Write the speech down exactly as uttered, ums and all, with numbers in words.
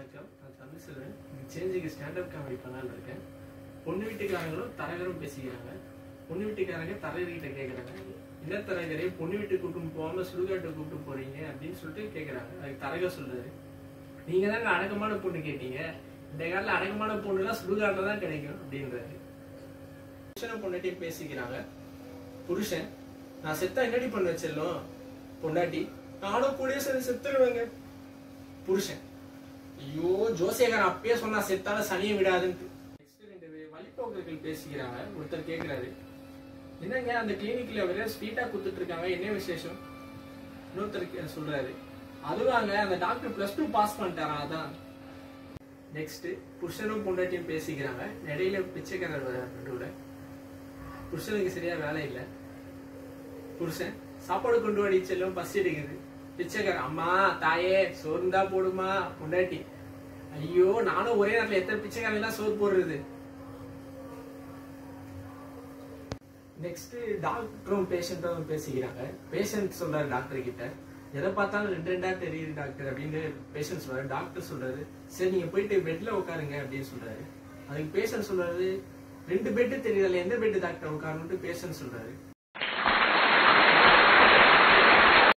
வணக்கம். நான் தமிழ் செல்வன். சேஞ்சுக்கு ஸ்டாண்டப் காமெடி பண்ணலான்னு இருக்கேன். பொண்ணு வீட்டுக்காரங்களும் தரகரும் பேசிக்கிறாங்க. பொண்ணு வீட்டுக்காரங்க தரகர்கிட்ட கேட்குறாங்க, என்ன தரகரே பொண்ணு வீட்டுக்கு கூப்பிட்டு போகாம சுடுகாட்டை கூப்பிட்டு போறீங்க அப்படின்னு சொல்லிட்டு கேட்குறாங்க. அதுக்கு தரகர் சொல்றாரு, நீங்க தாங்க அடக்கமான பொண்ணு கேட்டீங்க, இந்த காலத்துல அடக்கமான பொண்ணுலாம் சுடுகாட்டில் தான் கிடைக்கும் அப்படின்றாரு. புருஷனை பொண்டாட்டியும் பேசிக்கிறாங்க. புருஷன், நான் செத்தா என்னடி பண்ண வச்சிடலாம், பொண்டாட்டி நானும் கூடிய சரி செத்துருவேங்க. புருஷன், ஐயோ ஜோசியக்காரன் அப்பயே சொன்னா செத்தால சனியை விடாதுன்னு. நெக்ஸ்ட் ரெண்டு வழிபோக்கர்கள் பேசிக்கிறாங்க. ஒருத்தர் கேட்கிறாரு, என்னங்க அந்த கிளினிக்ல வெறும் ஸ்வீட்டா குத்துட்டு இருக்காங்க, என்ன விசேஷம்? இன்னொருத்தர் சொல்றாரு, அதுவாங்க அந்த டாக்டர் பிளஸ் டூ பாஸ் பண்ணிட்டாராம் அதான். நெக்ஸ்ட் புருஷனும் பொண்டாட்டியும் பேசிக்கிறாங்க. இடையில பிச்சைக்காரர் வர நடுவுல. புருஷனுக்கு சரியா வேலை இல்லை. புருஷன், சாப்பாடு கொண்டு வாடி செல்லும், பசி எடுக்குது. பிச்சைக்காரன், அம்மா தாயே சோறுந்தா போடுமா. பொண்டாட்டி, ஐயோ நானும் ஒரே நேரத்துல எத்தனை பிச்சைக்காரன் எல்லாம் சோறு போடுறது. நெக்ஸ்ட் டாக்டரும் பேஷண்ட்டும் பேசிக்கிறாங்க. பேஷண்ட் சொல்றாரு டாக்டர் கிட்ட, எதை பார்த்தாலும் ரெண்டு ரெண்டா தெரியுது டாக்டர் அப்படின்னு பேஷண்ட் சொல்றாரு. டாக்டர் சொல்றாரு, சரி நீங்க போயிட்டு பெட்ல உட்காருங்க அப்படின்னு சொல்றாரு. அதுக்கு பேஷண்ட் சொல்றாரு, ரெண்டு பெட்டு தெரியல, எந்த பெட்டு டாக்டர் உட்காருன்னு பேஷண்ட் சொல்றாரு.